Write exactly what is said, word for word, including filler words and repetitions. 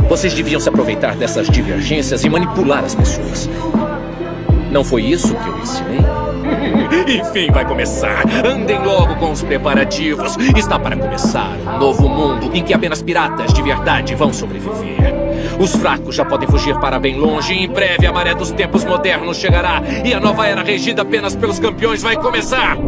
Vocês deviam se aproveitar dessas divergências e manipular as pessoas. Não foi isso que eu ensinei? Enfim, vai começar. Andem logo com os preparativos. Está para começar um novo mundo em que apenas piratas de verdade vão sobreviver. Os fracos já podem fugir para bem longe e em breve a maré dos tempos modernos chegará e a nova era regida apenas pelos campeões vai começar.